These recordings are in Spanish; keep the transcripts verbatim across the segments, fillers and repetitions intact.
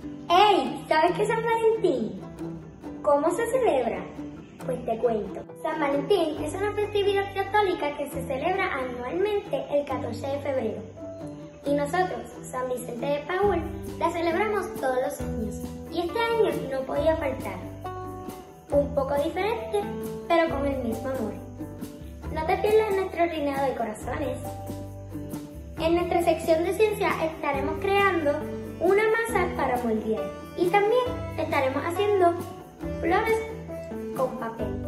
¡Ey! ¿Sabes qué es San Valentín? ¿Cómo se celebra? Pues te cuento. San Valentín es una festividad católica que se celebra anualmente el catorce de febrero. Y nosotros, San Vicente de Paúl, la celebramos todos los años. Y este año no podía faltar. Un poco diferente, pero con el mismo amor. No te pierdas nuestro reinado de corazones. En nuestra sección de ciencia estaremos creando una masa para moldear. Y también estaremos haciendo flores con papel.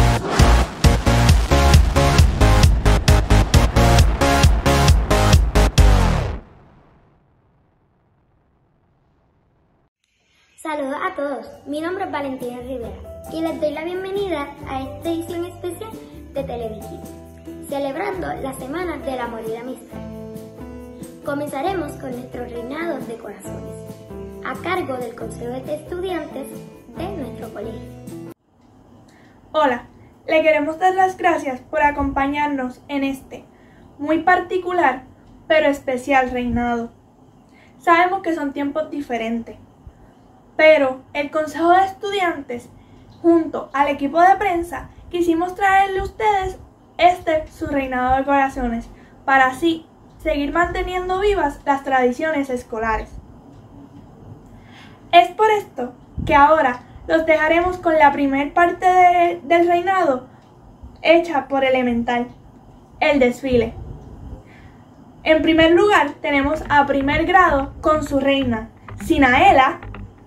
Saludos a todos, mi nombre es Valentina Rivera y les doy la bienvenida a esta edición especial de Television, celebrando la Semana del Amor y la Amistad. Comenzaremos con nuestro reinado de corazones, a cargo del Consejo de Estudiantes de nuestro colegio. Hola, le queremos dar las gracias por acompañarnos en este muy particular pero especial reinado. Sabemos que son tiempos diferentes, pero el Consejo de Estudiantes, junto al equipo de prensa, quisimos traerle a ustedes este su reinado de corazones, para así seguir manteniendo vivas las tradiciones escolares. Es por esto que ahora los dejaremos con la primer parte de, del reinado, hecha por Elemental, el desfile. En primer lugar tenemos a primer grado con su reina, Sinaela,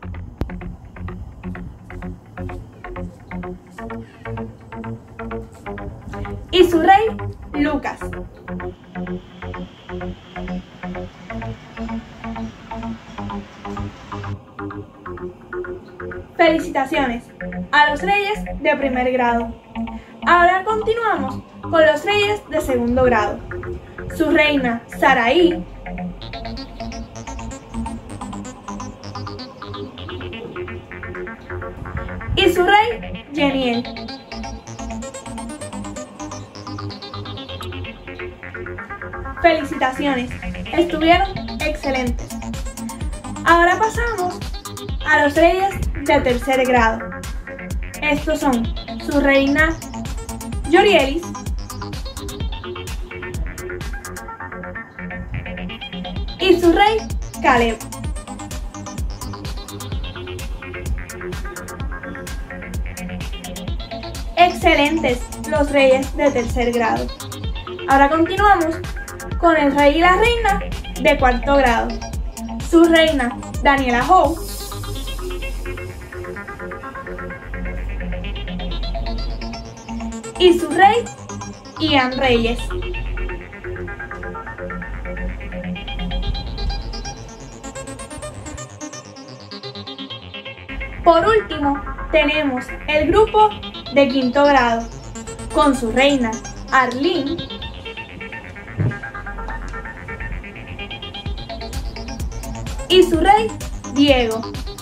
y su rey, Lucas. Felicitaciones a los reyes de primer grado. Ahora continuamos con los reyes de segundo grado. Su reina, Saraí, y su rey, Geniel. Felicitaciones, estuvieron excelentes. Ahora pasamos a los reyes de tercer grado. Estos son su reina, Yorielis, y su rey, Caleb. Excelentes los reyes de tercer grado. Ahora continuamos con el rey y la reina de cuarto grado. Su reina, Daniela Howe, y su rey, Ian Reyes. Por último, tenemos el grupo de quinto grado, con su reina, Arlene, y su rey, Diego.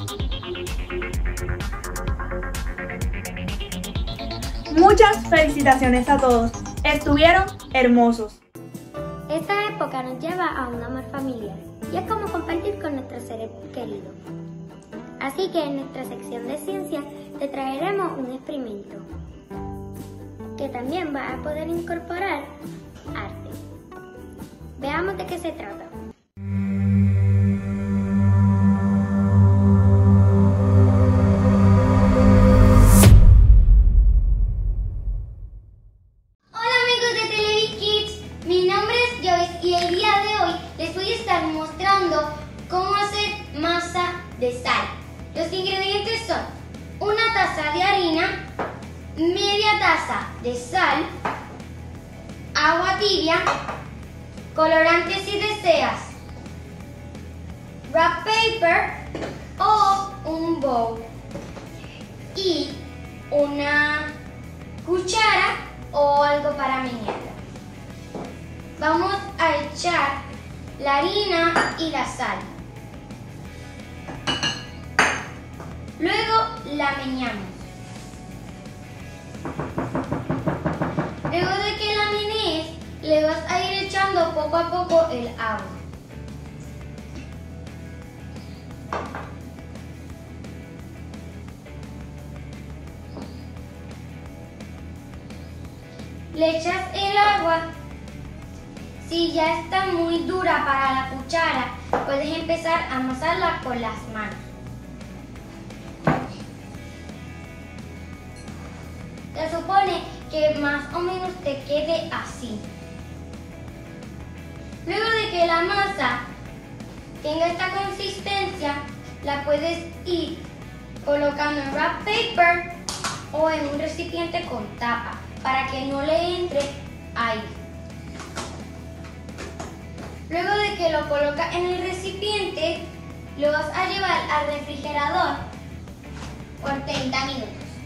Muchas felicitaciones a todos, estuvieron hermosos. Esta época nos lleva a un amor familiar y es como compartir con nuestros seres queridos. Así que en nuestra sección de ciencia te traeremos un experimento que también va a poder incorporar arte. Veamos de qué se trata. Hola amigos de Televi Kids, mi nombre es Joyce y el día de hoy les voy a estar mostrando cómo hacer masa de sal. Los ingredientes son una taza de harina, media taza de sal, agua tibia, colorantes si deseas, wrap paper o un bowl y una cuchara o algo para menearla. Vamos a echar la harina y la sal. Luego la meneamos. Luego de que la menees, le vas a ir echando poco a poco el agua. le echas el agua. Si ya está muy dura para la cuchara, puedes empezar a amasarla con las manos. Se supone que más o menos te quede así. Luego de que la masa tenga esta consistencia, la puedes ir colocando en wrap paper o en un recipiente con tapa para que no le entre aire. Luego de que lo colocas en el recipiente, lo vas a llevar al refrigerador por treinta minutos.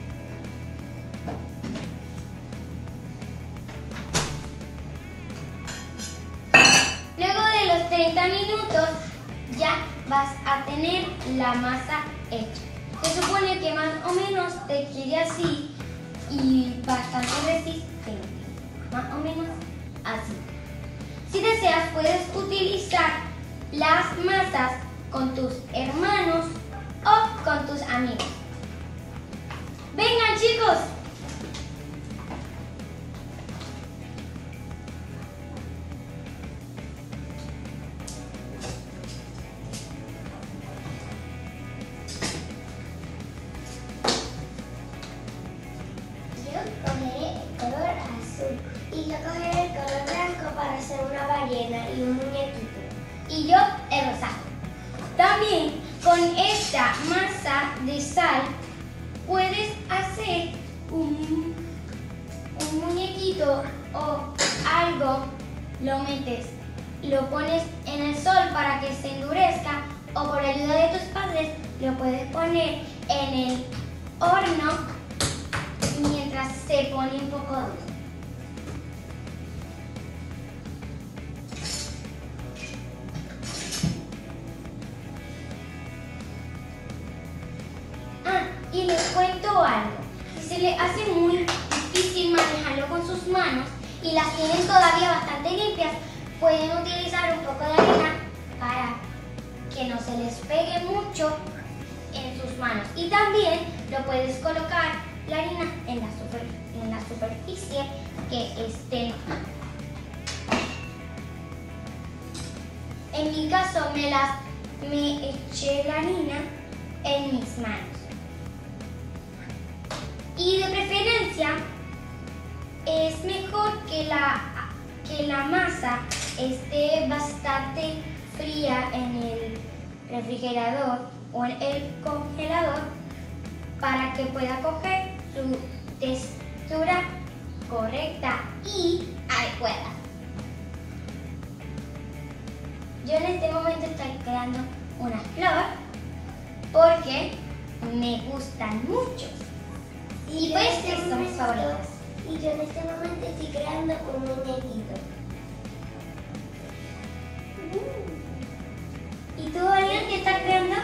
Luego de los treinta minutos ya vas a tener la masa hecha. Se supone que más o menos te quede así y bastante resistente, más o menos así. Si deseas, puedes utilizar las masas con tus hermanos o con tus amigos. ¡Vengan, chicos! Cogeré el color azul y yo cogeré el color blanco para hacer una ballena y un muñequito. Y yo el rosado. También con esta masa de sal puedes hacer un, un muñequito o algo, lo metes, lo pones en el sol para que se endurezca o por ayuda de tus padres lo puedes poner en el horno mientras se pone un poco duro. Ah, y les cuento algo. Si se les hace muy difícil manejarlo con sus manos y las tienen todavía bastante limpias, pueden utilizar un poco de arena para que no se les pegue mucho en sus manos. Y también lo puedes colocar la harina en la, super, en la superficie que esté. En mi caso me, las, me eché la harina en mis manos. Y de preferencia es mejor que la, que la masa esté bastante fría en el refrigerador o en el congelador para que pueda coger su textura correcta y adecuada. Yo en este momento estoy creando una flor porque me gustan mucho y pues que son mis favoritas. Y yo en este momento estoy creando un muñequito. ¿Y tú, Ariel, qué estás creando?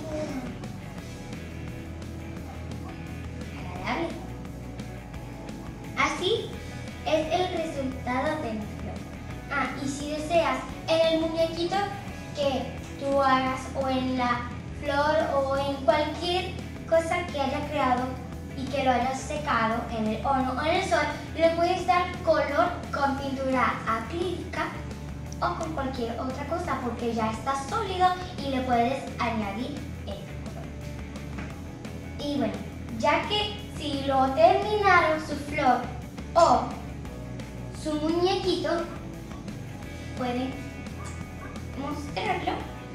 Así es el resultado de mi flor. Ah, y si deseas, en el muñequito que tú hagas o en la flor o en cualquier cosa que hayas creado y que lo hayas secado en el horno o en el sol, le puedes dar color con pintura acrílica o con cualquier otra cosa porque ya está sólido y le puedes añadir el color. Y bueno, ya que si lo terminaron su flor o su muñequito, pueden mostrarlo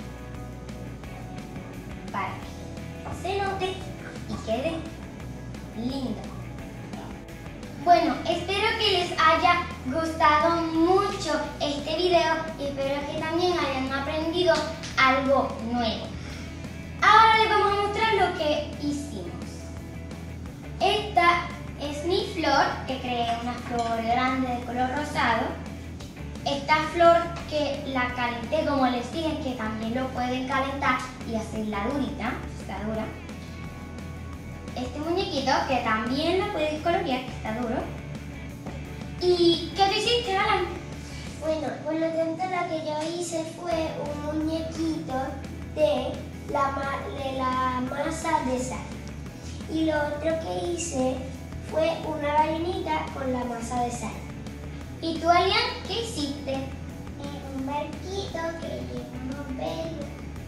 para que se note y quede lindo. Bueno, espero que les haya gustado mucho este video y espero que también hayan aprendido algo nuevo. Ahora les vamos a mostrar lo que hicimos. Esta es mi flor, que creé una flor grande de color rosado. Esta flor que la calenté, como les dije, que también lo pueden calentar y hacerla durita, está dura. Este muñequito que también lo puedes colorear, que está duro. ¿Y qué te hiciste, Alan? Bueno, por lo tanto lo que yo hice fue un muñequito de la, de la masa de sal. Y lo otro que hice fue una gallinita con la masa de sal. ¿Y tú, Alian, qué hiciste? En un barquito que lleva pelos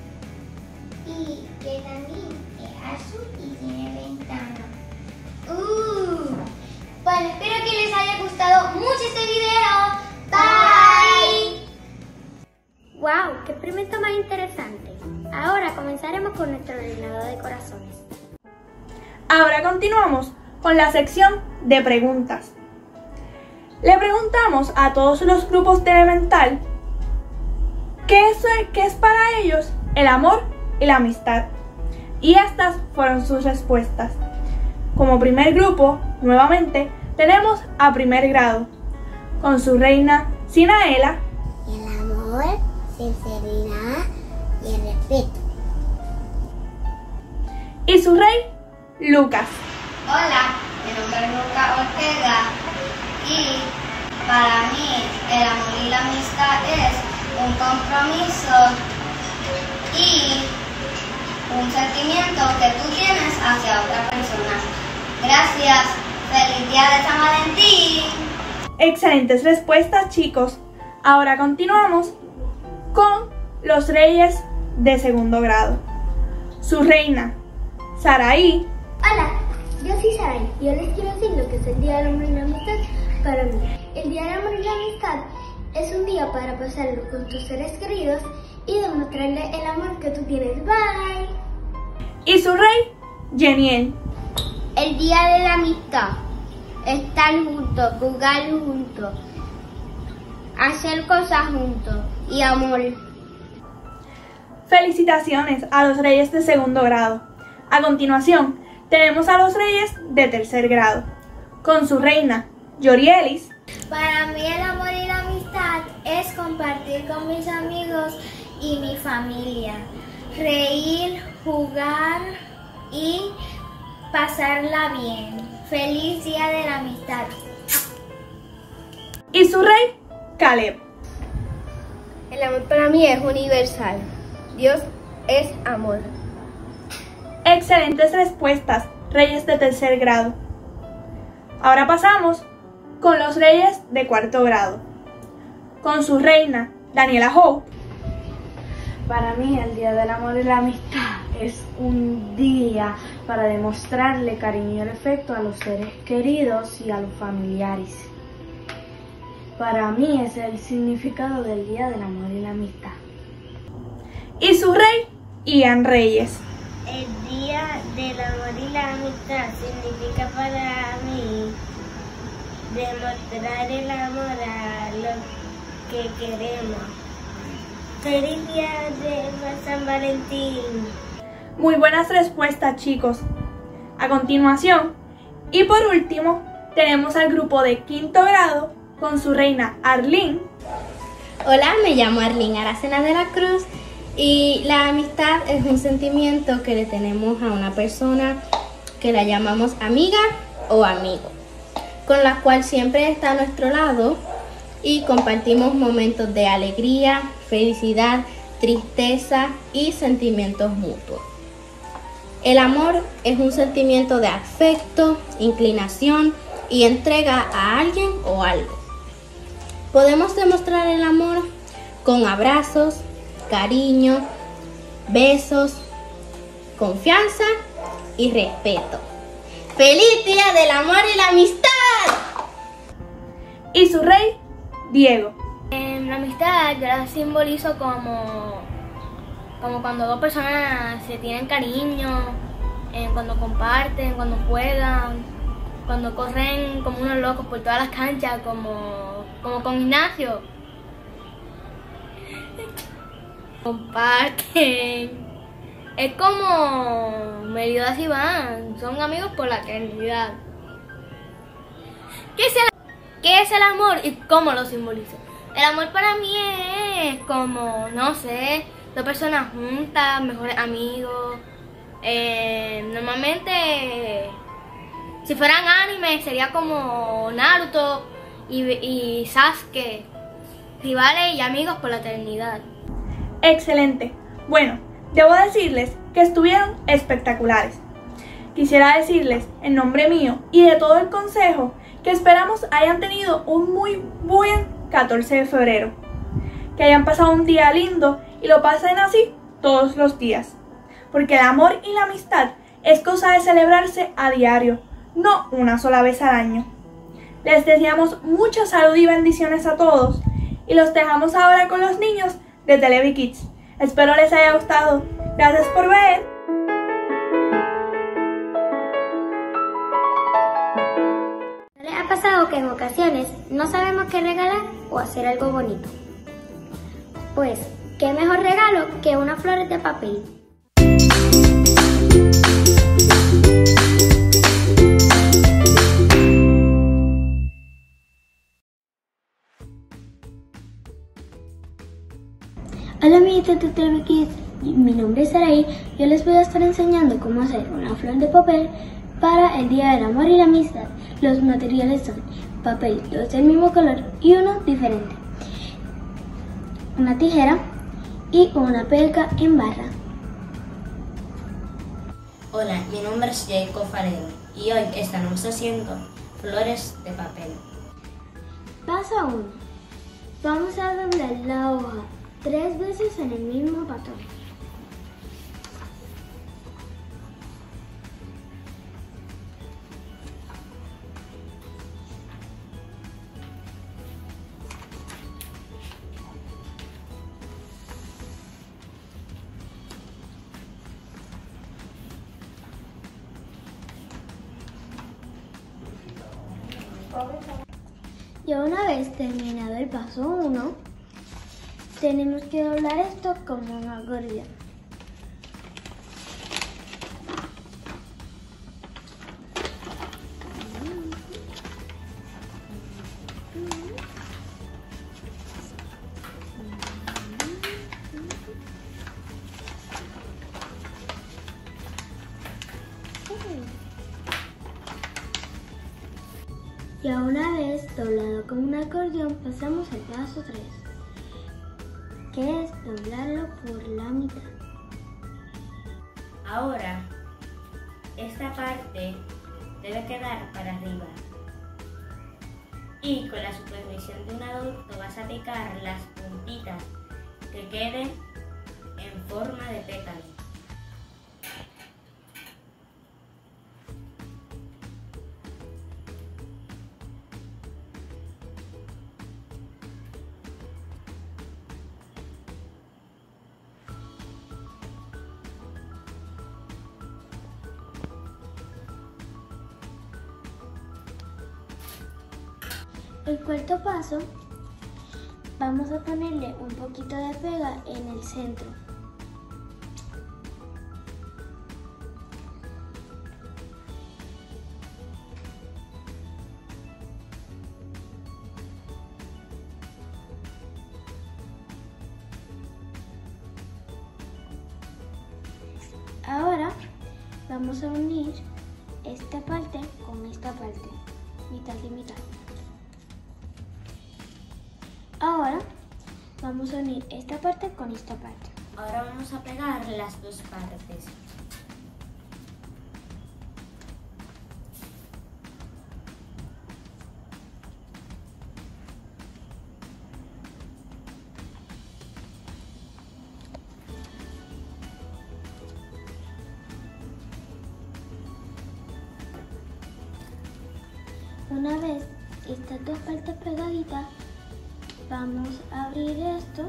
y que también es azul y tiene ventana. Uh, bueno, espero que les haya gustado mucho este video. Bye. ¡Wow! ¡Qué experimento más interesante! Ahora comenzaremos con nuestro reinado de corazones. Ahora continuamos con la sección de preguntas. Le preguntamos a todos los grupos de elemental qué es, qué es para ellos el amor y la amistad. Y estas fueron sus respuestas. Como primer grupo, nuevamente, tenemos a primer grado, con su reina Sinaela. El amor, sinceridad y el respeto. Y su rey, Lucas. Hola, mi nombre es Lucas Ortega y para mí el amor y la amistad es un compromiso y un sentimiento que tú tienes hacia otra persona. Gracias, feliz día de San Valentín. Excelentes respuestas, chicos. Ahora continuamos con los reyes de segundo grado. Su reina, Saraí. Hola, yo soy Saray y yo les quiero decir lo que es el Día del Amor y la Amistad para mí. El Día del Amor y la Amistad es un día para pasarlo con tus seres queridos y demostrarle el amor que tú tienes. Bye. Y su rey, Jeniel. El día de la amistad. Estar juntos, jugar juntos, hacer cosas juntos y amor. Felicitaciones a los reyes de segundo grado. A continuación, tenemos a los reyes de tercer grado, con su reina, Yorielis. Para mí el amor y la amistad es compartir con mis amigos y mi familia, reír, jugar y pasarla bien. Feliz día de la amistad. Y su rey, Caleb. El amor para mí es universal. Dios es amor. Excelentes respuestas, reyes de tercer grado. Ahora pasamos con los reyes de cuarto grado, con su reina, Daniela Hope. Para mí el Día del Amor y la Amistad es un día para demostrarle cariño y afecto a los seres queridos y a los familiares. Para mí es el significado del Día del Amor y la Amistad. Y su rey, Ian Reyes. El Día del Amor y la Amistad significa para mí demostrar el amor a los que queremos. Feliz día de San Valentín. Muy buenas respuestas, chicos. A continuación, y por último, tenemos al grupo de quinto grado con su reina Arlene. Hola, me llamo Arlene Aracena de la Cruz y la amistad es un sentimiento que le tenemos a una persona que la llamamos amiga o amigo, con la cual siempre está a nuestro lado y compartimos momentos de alegría, felicidad, tristeza y sentimientos mutuos. El amor es un sentimiento de afecto, inclinación y entrega a alguien o algo. Podemos demostrar el amor con abrazos, cariño, besos, confianza y respeto. ¡Feliz Día del Amor y la Amistad! Y su rey, Diego. En la amistad yo la simbolizo como, como cuando dos personas se tienen cariño, eh, cuando comparten, cuando juegan, cuando corren como unos locos por todas las canchas, como, como con Ignacio. Comparten. Es como Meliodas y Iván, son amigos por la eternidad. ¿Qué es el, qué es el amor y cómo lo simbolizo? El amor para mí es como, no sé, dos personas juntas, mejores amigos. Eh, normalmente, si fueran anime, sería como Naruto y, y Sasuke, rivales y amigos por la eternidad. Excelente. Bueno, debo decirles que estuvieron espectaculares. quisiera decirles, en nombre mío y de todo el consejo, que esperamos hayan tenido un muy buen catorce de febrero, que hayan pasado un día lindo y lo pasen así todos los días, porque el amor y la amistad es cosa de celebrarse a diario, no una sola vez al año. Les deseamos mucha salud y bendiciones a todos y los dejamos ahora con los niños de Televi Kids. Espero les haya gustado. Gracias por ver. ¿No les ha pasado que en ocasiones no sabemos qué regalar o hacer algo bonito? Pues, ¿qué mejor regalo que unas flores de papel? Hola amiguitos de Televi Kids, mi nombre es Saraí. Yo les voy a estar enseñando cómo hacer una flor de papel para el Día del Amor y la Amistad. Los materiales son papel, dos del mismo color y uno diferente, una tijera y una pelca en barra. Hola, mi nombre es Jacob Farero y hoy estaremos haciendo flores de papel. Paso uno. Vamos a doblar la hoja tres veces en el mismo patrón. Y una vez terminado el paso uno, tenemos que doblar esto como un acordeón. Y a una vez doblado como un acordeón, pasamos al paso tres, que es doblarlo por la mitad. Ahora, esta parte debe quedar para arriba. Y con la supervisión de un adulto vas a picar las puntitas que queden en forma de pétalo. El cuarto paso, vamos a ponerle un poquito de pega en el centro. Ahora vamos a unir esta parte con esta parte, mitad y mitad. Ahora vamos a unir esta parte con esta parte. Ahora vamos a pegar las dos partes. Una vez estas dos partes pegaditas, vamos a abrir esto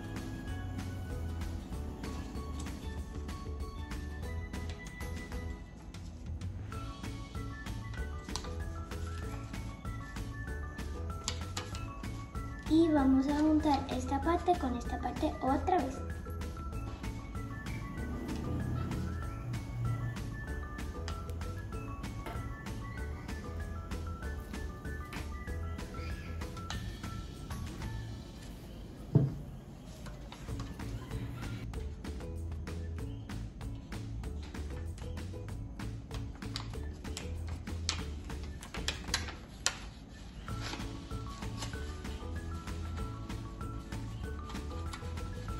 y vamos a juntar esta parte con esta parte otra vez.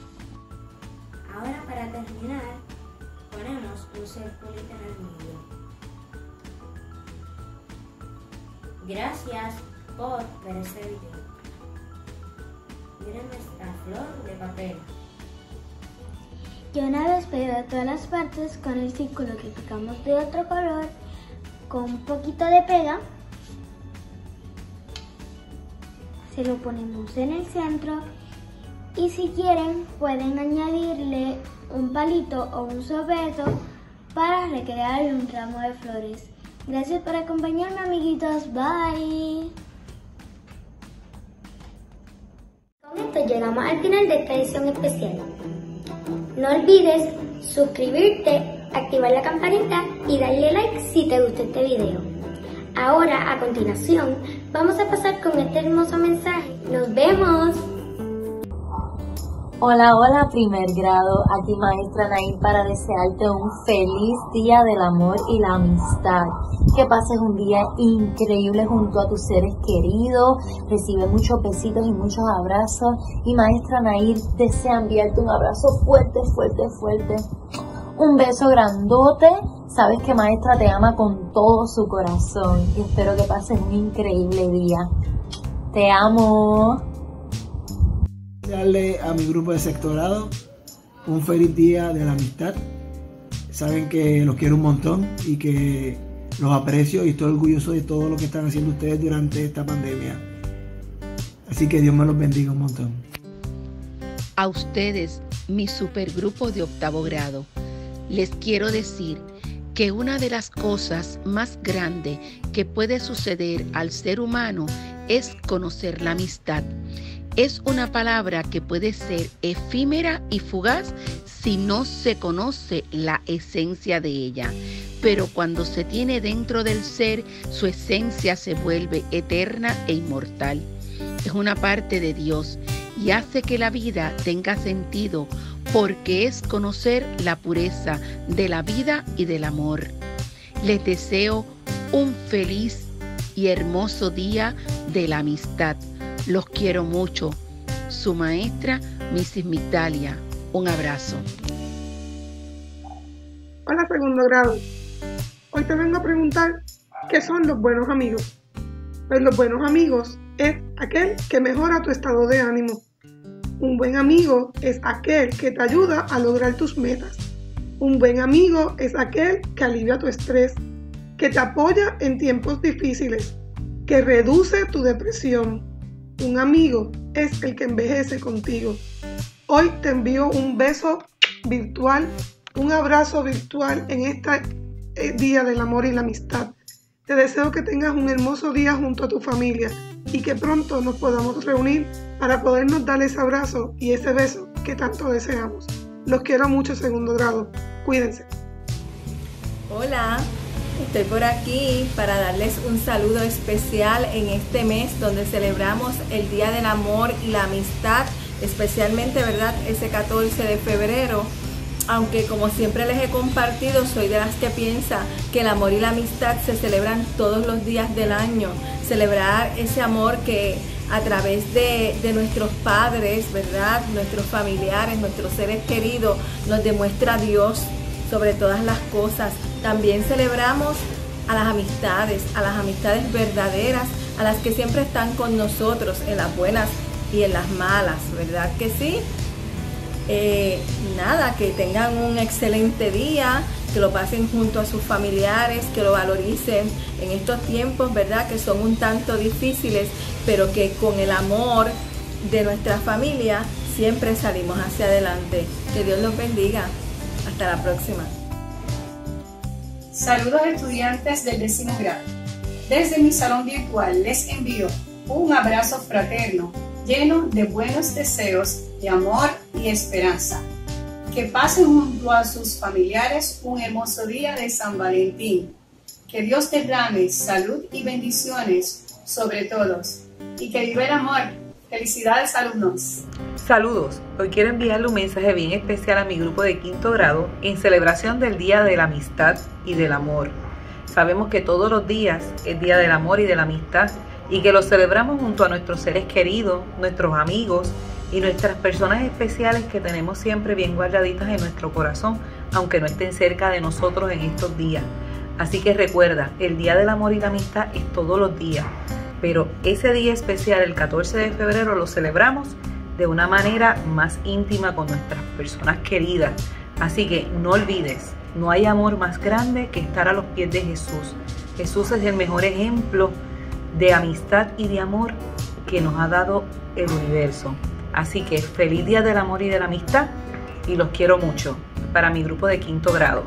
Ahora, para terminar, ponemos un circulito en el medio. Gracias por ver este video. Miren esta flor de papel. Yo una vez pegué a todas las partes con el círculo que picamos de otro color, con un poquito de pega. Se lo ponemos en el centro y si quieren pueden añadirle un palito o un sobeto para recrear un ramo de flores. Gracias por acompañarme, amiguitos. Bye. Con esto llegamos al final de esta edición especial. No olvides suscribirte, activar la campanita y darle like si te gustó este video. Ahora, a continuación, vamos a pasar con este hermoso mensaje. ¡Nos vemos! Hola, hola, primer grado. Aquí maestra Nair para desearte un feliz día del amor y la amistad. Que pases un día increíble junto a tus seres queridos. Recibe muchos besitos y muchos abrazos. Y maestra Nair desea enviarte un abrazo fuerte, fuerte, fuerte. Un beso grandote. Sabes que maestra te ama con todo su corazón. Y espero que pases un increíble día. Te amo. Darle a mi grupo de sectorado un feliz día de la amistad. Saben que los quiero un montón y que los aprecio y estoy orgulloso de todo lo que están haciendo ustedes durante esta pandemia. Así que Dios me los bendiga un montón. A ustedes, mi supergrupo de octavo grado, les quiero decir que una de las cosas más grandes que puede suceder al ser humano es conocer la amistad. Es una palabra que puede ser efímera y fugaz si no se conoce la esencia de ella. Pero cuando se tiene dentro del ser, su esencia se vuelve eterna e inmortal. Es una parte de Dios y hace que la vida tenga sentido porque es conocer la pureza de la vida y del amor. Les deseo un feliz y hermoso día de la amistad. Los quiero mucho. Su maestra, missus Migdalia. Un abrazo. Hola, segundo grado. Hoy te vengo a preguntar qué son los buenos amigos. Pues los buenos amigos es aquel que mejora tu estado de ánimo. Un buen amigo es aquel que te ayuda a lograr tus metas. Un buen amigo es aquel que alivia tu estrés, que te apoya en tiempos difíciles, que reduce tu depresión. Un amigo es el que envejece contigo. Hoy te envío un beso virtual, un abrazo virtual en este día del amor y la amistad. Te deseo que tengas un hermoso día junto a tu familia y que pronto nos podamos reunir para podernos dar ese abrazo y ese beso que tanto deseamos. Los quiero mucho, segundo grado. Cuídense. Hola. Estoy por aquí para darles un saludo especial en este mes donde celebramos el Día del Amor y la Amistad, especialmente, ¿verdad?, ese catorce de febrero. Aunque como siempre les he compartido, soy de las que piensa que el amor y la amistad se celebran todos los días del año. Celebrar ese amor que a través de, de nuestros padres, ¿verdad?, nuestros familiares, nuestros seres queridos, nos demuestra Dios sobre todas las cosas. También celebramos a las amistades, a las amistades verdaderas, a las que siempre están con nosotros en las buenas y en las malas, ¿verdad que sí? Eh, nada, que tengan un excelente día, que lo pasen junto a sus familiares, que lo valoricen en estos tiempos, ¿verdad?, que son un tanto difíciles, pero que con el amor de nuestra familia siempre salimos hacia adelante. Que Dios los bendiga. Hasta la próxima. Saludos estudiantes del décimo grado. Desde mi salón virtual les envío un abrazo fraterno lleno de buenos deseos, de amor y esperanza. Que pasen junto a sus familiares un hermoso día de San Valentín. Que Dios derrame salud y bendiciones sobre todos. Y que viva el amor. Felicidades, alumnos. Saludos, hoy quiero enviarle un mensaje bien especial a mi grupo de quinto grado en celebración del Día de la Amistad y del Amor. Sabemos que todos los días es Día del Amor y de la Amistad y que lo celebramos junto a nuestros seres queridos, nuestros amigos y nuestras personas especiales que tenemos siempre bien guardaditas en nuestro corazón, aunque no estén cerca de nosotros en estos días. Así que recuerda, el Día del Amor y la Amistad es todos los días, pero ese día especial, el catorce de febrero, lo celebramos de una manera más íntima con nuestras personas queridas. Así que no olvides, no hay amor más grande que estar a los pies de Jesús. Jesús es el mejor ejemplo de amistad y de amor que nos ha dado el universo. Así que feliz Día del Amor y de la Amistad y los quiero mucho. Para mi grupo de quinto grado.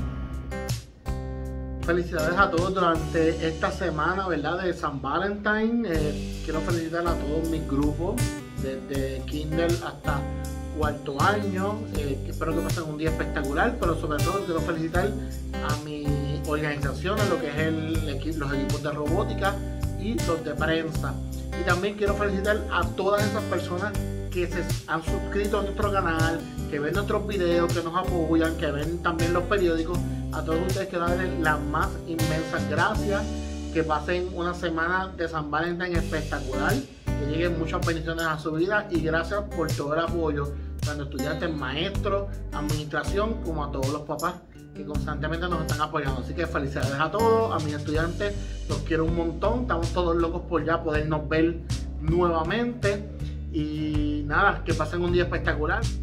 Felicidades a todos durante esta semana, ¿verdad?, de San Valentín. Eh, quiero felicitar a todos mis grupos, desde kinder hasta cuarto año. Eh, espero que pasen un día espectacular, pero sobre todo quiero felicitar a mi organización, a lo que es el equipo, los equipos de robótica y los de prensa. Y también quiero felicitar a todas esas personas que se han suscrito a nuestro canal, que ven nuestros videos, que nos apoyan, que ven también los periódicos. A todos ustedes quiero darles las más inmensas gracias, que pasen una semana de San Valentín espectacular, que lleguen muchas bendiciones a su vida y gracias por todo el apoyo, tanto estudiantes, maestros, administración, como a todos los papás que constantemente nos están apoyando. Así que felicidades a todos, a mis estudiantes, los quiero un montón, estamos todos locos por ya podernos ver nuevamente y nada, que pasen un día espectacular.